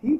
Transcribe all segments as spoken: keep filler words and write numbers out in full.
थी।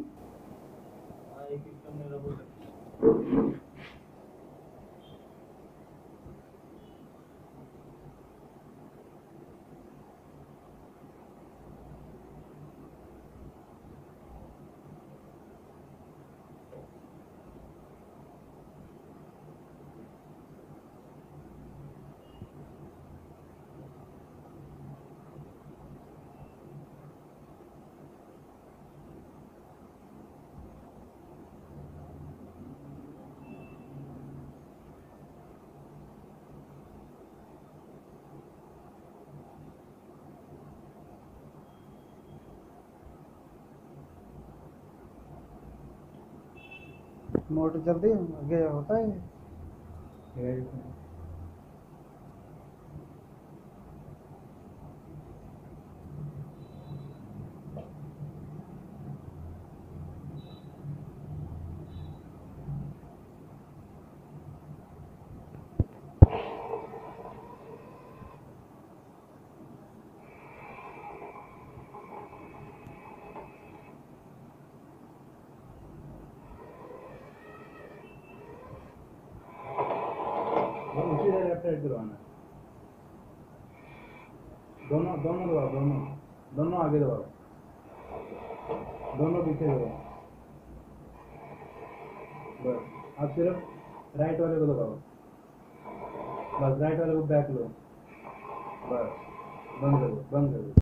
मोटर चलती आगे होता है। उसी लेफ्ट साइड दबाना, दोनों दोनों दबाओ, दोनों दोनों आगे दबाओ, दोनों पीछे दबाओ। बस अब सिर्फ राइट वाले को दबाओ, बस राइट वाले को बैक लो, बस बंद करो, बंद करो।